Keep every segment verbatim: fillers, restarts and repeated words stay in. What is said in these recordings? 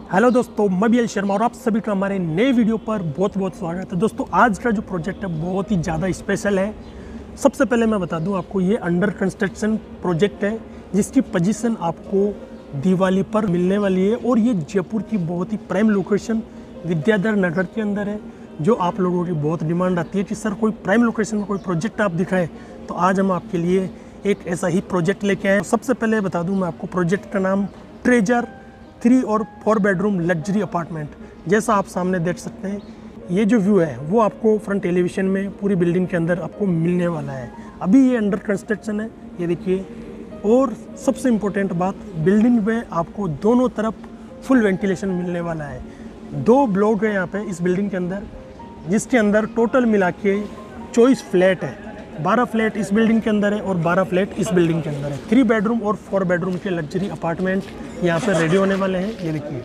Hello दोस्तों, मैं B L Sharma और आप सभी का हमारे नए वीडियो पर बहुत बहुत स्वागत है। दोस्तों आज का जो प्रोजेक्ट है बहुत ही ज़्यादा स्पेशल है। सबसे पहले मैं बता दूं आपको, ये अंडर कंस्ट्रक्शन प्रोजेक्ट है जिसकी पोजीशन आपको दिवाली पर मिलने वाली है और ये जयपुर की बहुत ही प्राइम लोकेशन विद्याधर नगर के अंदर है। जो आप लोगों की बहुत डिमांड आती है कि सर कोई प्राइम लोकेशन में कोई प्रोजेक्ट आप दिखाएं, तो आज हम आपके लिए एक ऐसा ही प्रोजेक्ट लेके आए। सबसे पहले बता दूँ मैं आपको, प्रोजेक्ट का नाम ट्रेजर थ्री और फोर बेडरूम लग्जरी अपार्टमेंट। जैसा आप सामने देख सकते हैं, ये जो व्यू है वो आपको फ्रंट एलिवेशन में पूरी बिल्डिंग के अंदर आपको मिलने वाला है। अभी ये अंडर कंस्ट्रक्शन है, ये देखिए। और सबसे इम्पोर्टेंट बात, बिल्डिंग में आपको दोनों तरफ फुल वेंटिलेशन मिलने वाला है। दो ब्लॉक है यहाँ पे इस बिल्डिंग के अंदर, जिसके अंदर टोटल मिला के चौबीस फ्लैट है। बारह फ्लैट इस बिल्डिंग के अंदर है और बारह फ्लैट इस बिल्डिंग के अंदर है। थ्री बेडरूम और फोर बेडरूम के लग्जरी अपार्टमेंट यहाँ पर रेडी होने वाले हैं, ये देखिए।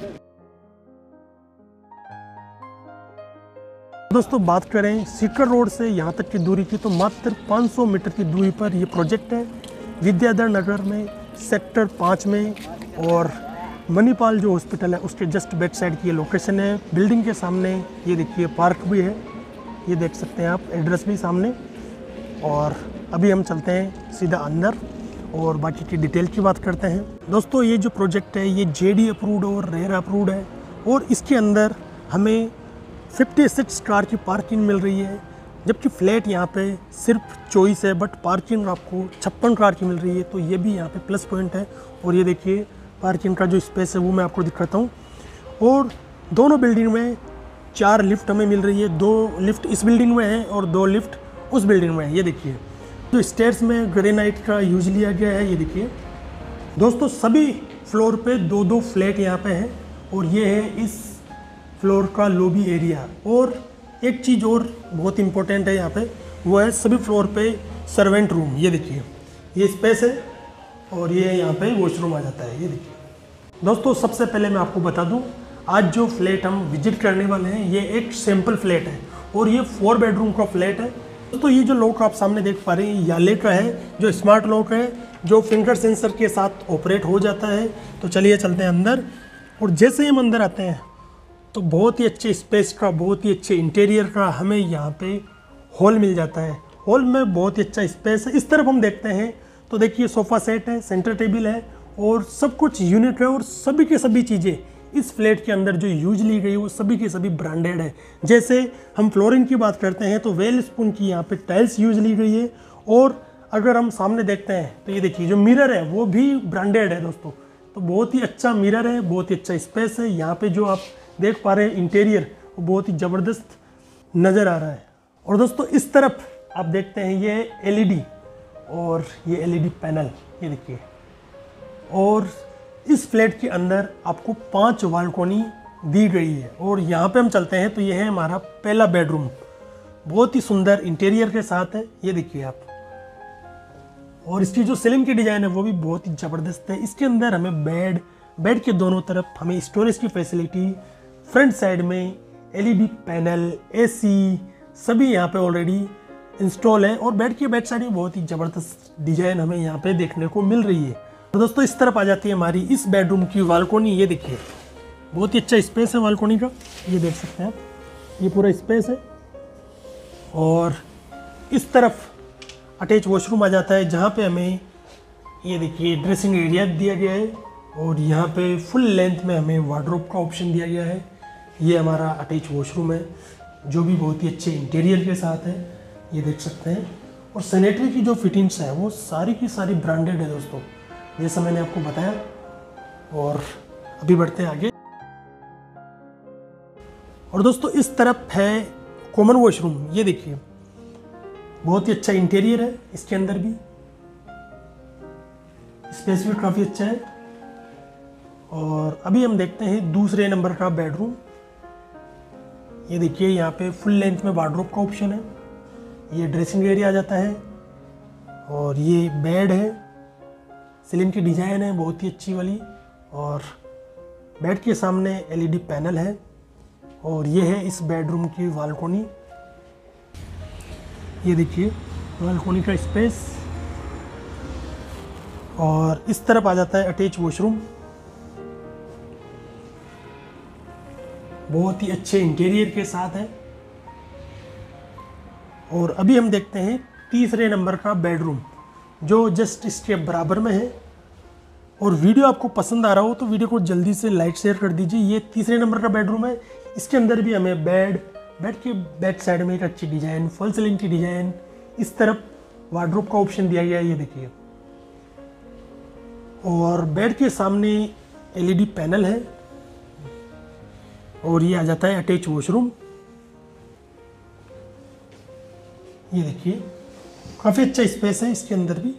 दोस्तों बात करें सीकर रोड से यहाँ तक की दूरी की, तो मात्र पाँच सौ मीटर की दूरी पर ये प्रोजेक्ट है विद्याधर नगर में, सेक्टर पाँच में। और मणिपाल जो हॉस्पिटल है उसके जस्ट बैक साइड की ये लोकेशन है। बिल्डिंग के सामने ये देखिए पार्क भी है, ये देख सकते हैं आप, एड्रेस भी सामने। और अभी हम चलते हैं सीधा अंदर और बाकी की डिटेल की बात करते हैं। दोस्तों ये जो प्रोजेक्ट है ये जेडी अप्रूव्ड और रेरा अप्रूव्ड है और इसके अंदर हमें छप्पन कार की पार्किंग मिल रही है, जबकि फ्लैट यहाँ पे सिर्फ चौबीस है, बट पार्किंग आपको छप्पन कार की मिल रही है, तो ये भी यहाँ पे प्लस पॉइंट है। और ये देखिए पार्किंग का जो स्पेस है वो मैं आपको दिखाता हूँ। और दोनों बिल्डिंग में चार लिफ्ट हमें मिल रही है, दो लिफ्ट इस बिल्डिंग में है और दो लिफ्ट उस बिल्डिंग में है, ये देखिए। तो स्टेयर्स में ग्रेनाइट का यूज लिया गया है, ये देखिए। दोस्तों सभी फ्लोर पे दो दो फ्लैट यहाँ पे हैं और ये है इस फ्लोर का लॉबी एरिया। और एक चीज़ और बहुत इंपॉर्टेंट है यहाँ पे, वो है सभी फ्लोर पे सर्वेंट रूम, ये देखिए। ये स्पेस है और ये यहाँ पे वॉशरूम आ जाता है, ये देखिए। दोस्तों सबसे पहले मैं आपको बता दूँ, आज जो फ्लैट हम विजिट करने वाले हैं ये एक सैम्पल फ्लैट है और ये फोर बेडरूम का फ्लैट है। दोस्तों ये जो लॉक आप सामने देख पा रहे हैं याले का है, जो स्मार्ट लॉक है, जो फिंगर सेंसर के साथ ऑपरेट हो जाता है। तो चलिए चलते हैं अंदर। और जैसे ही हम अंदर आते हैं तो बहुत ही अच्छे स्पेस का, बहुत ही अच्छे इंटीरियर का हमें यहाँ पे हॉल मिल जाता है। हॉल में बहुत ही अच्छा स्पेस है। इस तरफ हम देखते हैं तो देखिए सोफ़ा सेट है, सेंटर टेबल है और सब कुछ यूनिक है। और सभी की सभी चीज़ें इस फ्लैट के अंदर जो यूज ली गई वो सभी की सभी ब्रांडेड है। जैसे हम फ्लोरिंग की बात करते हैं तो वेल स्पून की यहाँ पे टाइल्स यूज ली गई है। और अगर हम सामने देखते हैं तो ये देखिए जो मिरर है वो भी ब्रांडेड है दोस्तों। तो बहुत ही अच्छा मिरर है, बहुत ही अच्छा स्पेस है। यहाँ पे जो आप देख पा रहे हैं इंटीरियर, वो बहुत ही ज़बरदस्त नज़र आ रहा है। और दोस्तों इस तरफ आप देखते हैं ये एल ई डी और ये एल ई डी पैनल, ये देखिए। और इस फ्लैट के अंदर आपको पांच बालकोनी दी गई है। और यहाँ पे हम चलते हैं तो ये है हमारा पहला बेडरूम, बहुत ही सुंदर इंटीरियर के साथ है, ये देखिए आप। और इसकी जो सीलिंग की डिज़ाइन है वो भी बहुत ही ज़बरदस्त है। इसके अंदर हमें बेड बेड के दोनों तरफ हमें स्टोरेज की फैसिलिटी, फ्रंट साइड में L E D panel, A C सभी यहाँ पे ऑलरेडी इंस्टॉल है। और बेड की बैक साइड में बहुत ही ज़बरदस्त डिज़ाइन हमें यहाँ पे देखने को मिल रही है। तो दोस्तों इस तरफ आ जाती है हमारी इस बेडरूम की बालकोनी, ये देखिए। बहुत ही अच्छा स्पेस है बालकोनी का, ये देख सकते हैं आप, ये पूरा स्पेस है। और इस तरफ अटैच वॉशरूम आ जाता है, जहाँ पे हमें ये देखिए ड्रेसिंग एरिया दिया गया है। और यहाँ पे फुल लेंथ में हमें वार्डरोब का ऑप्शन दिया गया है। ये हमारा अटैच वॉशरूम है जो भी बहुत ही अच्छे इंटीरियर के साथ है, ये देख सकते हैं। और सैनिटरी की जो फिटिंग्स है वो सारी की सारी ब्रांडेड है दोस्तों, जैसा मैंने आपको बताया। और अभी बढ़ते हैं आगे। और दोस्तों इस तरफ है कॉमन वॉशरूम, ये देखिए। बहुत ही अच्छा इंटीरियर है, इसके अंदर भी स्पेस भी काफ़ी अच्छा है। और अभी हम देखते हैं दूसरे नंबर का बेडरूम, ये देखिए। यहाँ पे फुल लेंथ में वार्डरोब का ऑप्शन है, ये ड्रेसिंग एरिया आ जाता है। और ये बेड है, सीलिंग की डिज़ाइन है बहुत ही अच्छी वाली। और बेड के सामने एल ई डी पैनल है। और ये है इस बेडरूम की बालकोनी, ये देखिए बालकोनी का स्पेस। और इस तरफ आ जाता है अटैच वॉशरूम। बहुत ही अच्छे इंटीरियर के साथ है। और अभी हम देखते हैं तीसरे नंबर का बेडरूम, जो जस्ट इसके बराबर में है। और वीडियो आपको पसंद आ रहा हो तो वीडियो को जल्दी से लाइक शेयर कर दीजिए। ये तीसरे नंबर का बेडरूम है। इसके अंदर भी हमें बेड बेड के बैक साइड में एक अच्छी डिजाइन, फॉल सीलिंग की डिजाइन, इस तरफ वार्डरोब का ऑप्शन दिया गया है, ये देखिए। और बेड के सामने एलईडी पैनल है और ये आ जाता है अटैच वॉशरूम। ये देखिए काफी अच्छा स्पेस है इसके अंदर भी।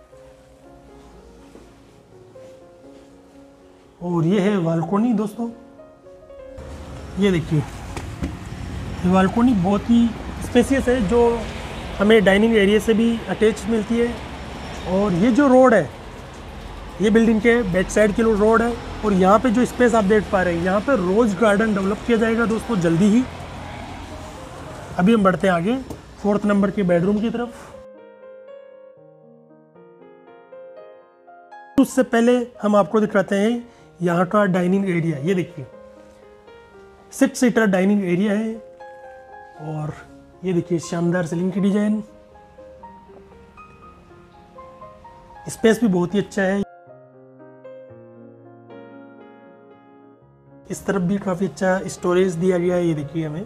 और ये है बालकोनी दोस्तों, ये देखिए ये बालकोनी बहुत ही स्पेसियस है, जो हमें डाइनिंग एरिया से भी अटैच मिलती है। और ये जो रोड है, ये बिल्डिंग के बैक साइड की रोड है। और यहाँ पे जो स्पेस आप देख पा रहे हैं, यहाँ पे रोज गार्डन डेवलप किया जाएगा दोस्तों जल्दी ही। अभी हम बढ़ते हैं आगे फोर्थ नंबर के बेडरूम की तरफ। उससे पहले हम आपको दिखाते हैं यहाँ का डाइनिंग एरिया। ये देखिए सिक्स सीटर डाइनिंग एरिया है और ये देखिए शानदार सीलिंग की डिजाइन, स्पेस भी बहुत ही अच्छा है। इस तरफ भी काफी अच्छा स्टोरेज दिया गया है, ये देखिए हमें।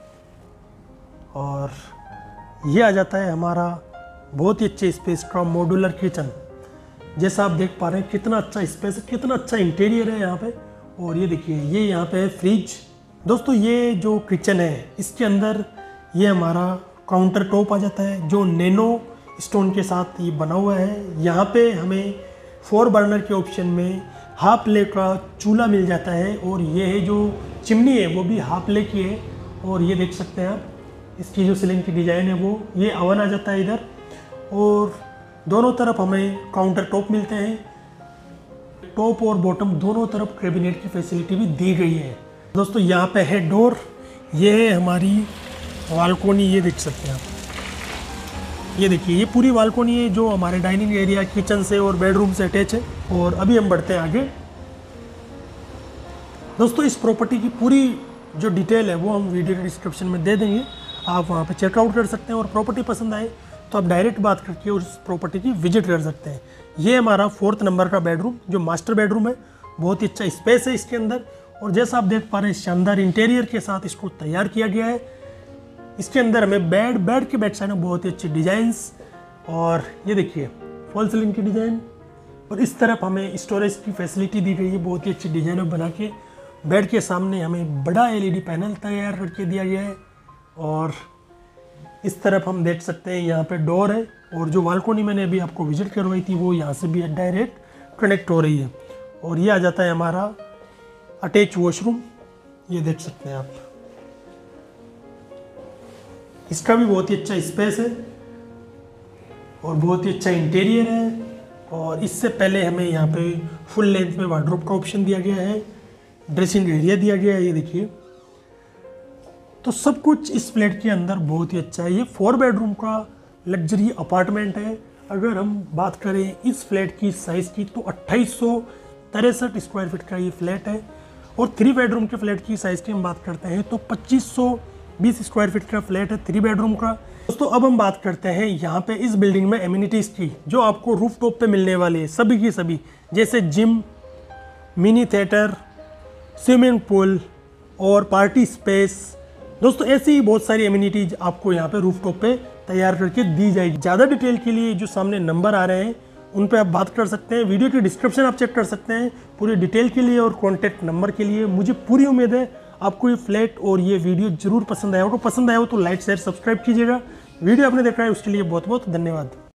और ये आ जाता है हमारा बहुत ही अच्छे स्पेस का मॉड्यूलर किचन। जैसा आप देख पा रहे हैं कितना अच्छा स्पेस है, कितना अच्छा इंटीरियर है यहाँ पे। और ये देखिए ये यहाँ पे है फ्रिज। दोस्तों ये जो किचन है इसके अंदर ये हमारा काउंटर टॉप आ जाता है, जो नैनो स्टोन के साथ ये बना हुआ है। यहाँ पे हमें फोर बर्नर के ऑप्शन में हाफ ले का चूल्हा मिल जाता है। और ये है जो चिमनी है वो भी हाफ ले की है। और ये देख सकते हैं आप, इसकी जो सीलिंग की डिज़ाइन है वो, ये अवन आ जाता है इधर। और दोनों तरफ हमें काउंटर टॉप मिलते हैं। टॉप और बॉटम दोनों तरफ कैबिनेट की फैसिलिटी भी दी गई है। दोस्तों यहाँ पे है डोर, ये है हमारी बालकोनी, ये देख सकते हैं आप। ये देखिए ये पूरी बालकोनी है जो हमारे डाइनिंग एरिया, किचन से और बेडरूम से अटैच है। और अभी हम बढ़ते हैं आगे। दोस्तों इस प्रॉपर्टी की पूरी जो डिटेल है वो हम वीडियो के डिस्क्रिप्शन में दे देंगे, आप वहाँ पे चेकआउट कर सकते हैं। और प्रॉपर्टी पसंद आए तो आप डायरेक्ट बात करके उस प्रॉपर्टी की विजिट कर सकते हैं। ये हमारा फोर्थ नंबर का बेडरूम, जो मास्टर बेडरूम है। बहुत ही अच्छा स्पेस है इसके अंदर। और जैसा आप देख पा रहे हैं शानदार इंटीरियर के साथ इसको तैयार किया गया है। इसके अंदर हमें बेड बेड के बैक साइड में बहुत ही अच्छी डिजाइंस, और ये देखिए फॉल सीलिंग की डिजाइन। और इस तरफ हमें स्टोरेज की फैसिलिटी दी गई है, बहुत ही अच्छी डिजाइन बना के। बेड के सामने हमें बड़ा एलईडी पैनल तैयार करके दिया गया है। और इस तरफ हम देख सकते हैं यहाँ पे डोर है। और जो बालकोनी मैंने अभी आपको विजिट करवाई थी वो यहाँ से भी डायरेक्ट कनेक्ट हो रही है। और ये आ जाता है हमारा अटैच वॉशरूम, ये देख सकते हैं आप। इसका भी बहुत ही अच्छा स्पेस है और बहुत ही अच्छा इंटीरियर है। और इससे पहले हमें यहाँ पे फुल लेंथ में वार्डरोब का ऑप्शन दिया गया है, ड्रेसिंग एरिया दिया गया है, ये देखिए। तो सब कुछ इस फ्लैट के अंदर बहुत ही अच्छा है। ये फोर बेडरूम का लग्जरी अपार्टमेंट है। अगर हम बात करें इस फ्लैट की साइज़ की तो अट्ठाईस सौ तिरसठ स्क्वायर फीट का ये फ्लैट है। और थ्री बेडरूम के फ्लैट की साइज़ की हम बात करते हैं तो पच्चीस सौ बीस स्क्वायर फीट का फ्लैट है थ्री बेडरूम का। दोस्तों अब हम बात करते हैं यहाँ पे इस बिल्डिंग में एमिनिटीज़ की, जो आपको रूफ टॉप पे मिलने वाले हैं सभी की सभी, जैसे gym, mini theatre, swimming pool और पार्टी स्पेस। दोस्तों ऐसी ही बहुत सारी एमिनिटीज आपको यहाँ पे रूफ टॉप पे तैयार करके दी जाएगी। ज़्यादा डिटेल के लिए जो सामने नंबर आ रहे हैं उन पे आप बात कर सकते हैं। वीडियो की डिस्क्रिप्शन आप चेक कर सकते हैं पूरी डिटेल के लिए और कॉन्टैक्ट नंबर के लिए। मुझे पूरी उम्मीद है आपको ये फ्लैट और ये वीडियो जरूर पसंद आया होगा। पसंद आया हो तो लाइक शेयर सब्सक्राइब कीजिएगा। वीडियो आपने देखा है उसके लिए बहुत बहुत धन्यवाद।